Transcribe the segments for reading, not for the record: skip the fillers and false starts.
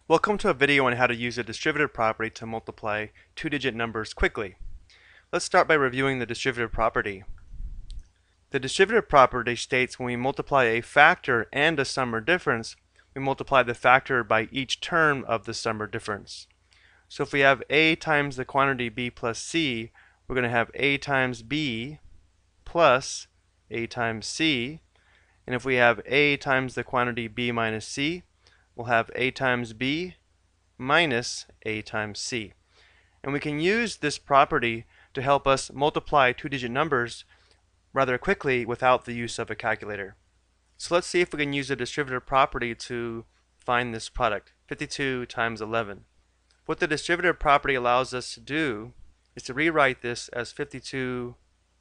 Welcome to a video on how to use a distributive property to multiply two-digit numbers quickly. Let's start by reviewing the distributive property. The distributive property states when we multiply a factor and a sum or difference, we multiply the factor by each term of the sum or difference. So if we have A times the quantity B plus C, we're going to have A times B plus A times C. And if we have A times the quantity B minus C, we'll have A times B minus A times C. And we can use this property to help us multiply two-digit numbers rather quickly without the use of a calculator. So let's see if we can use a distributive property to find this product, 52 times 11. What the distributive property allows us to do is to rewrite this as 52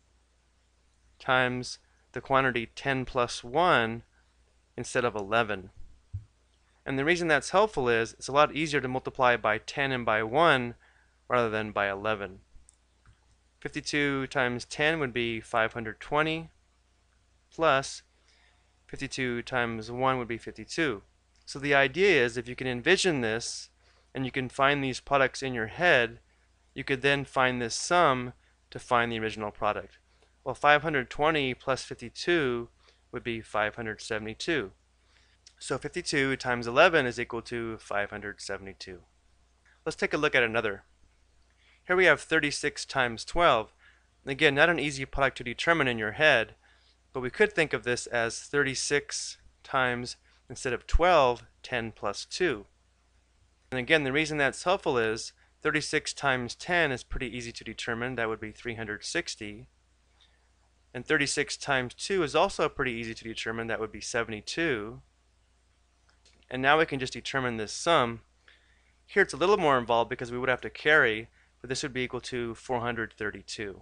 times the quantity 10 plus 1 instead of 11. And the reason that's helpful is it's a lot easier to multiply by 10 and by 1 rather than by 11. 52 times 10 would be 520 plus 52 times 1 would be 52. So the idea is if you can envision this and you can find these products in your head, you could then find this sum to find the original product. Well, 520 plus 52 would be 572. So 52 times 11 is equal to 572. Let's take a look at another. Here we have 36 times 12. Again, not an easy product to determine in your head, but we could think of this as 36 times, instead of 12, 10 plus 2. And again, the reason that's helpful is 36 times 10 is pretty easy to determine. That would be 360. And 36 times 2 is also pretty easy to determine. That would be 72. And now we can just determine this sum. Here it's a little more involved because we would have to carry, but this would be equal to 432.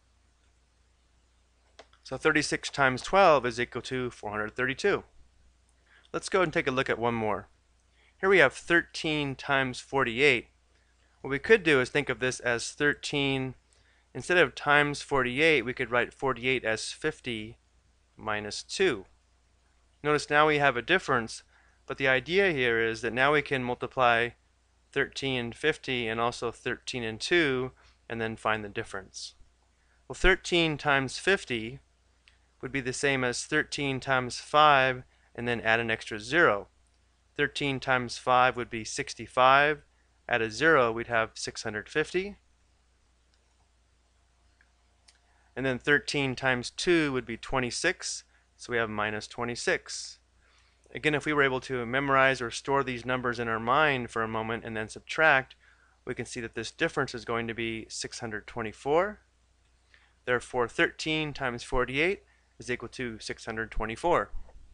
So 36 times 12 is equal to 432. Let's go and take a look at one more. Here we have 13 times 48. What we could do is think of this as 13, instead of times 48, we could write 48 as 50 minus 2. Notice now we have a difference, but the idea here is that now we can multiply 13 and 50 and also 13 and 2 and then find the difference. Well, 13 times 50 would be the same as 13 times 5 and then add an extra 0. 13 times 5 would be 65. Add a 0, we'd have 650. And then 13 times 2 would be 26, so we have minus 26. Again, if we were able to memorize or store these numbers in our mind for a moment and then subtract, we can see that this difference is going to be 624. Therefore, 13 times 48 is equal to 624.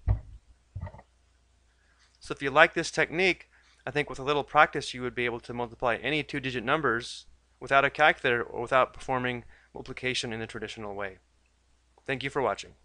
So if you like this technique, I think with a little practice you would be able to multiply any two-digit numbers without a calculator or without performing multiplication in the traditional way. Thank you for watching.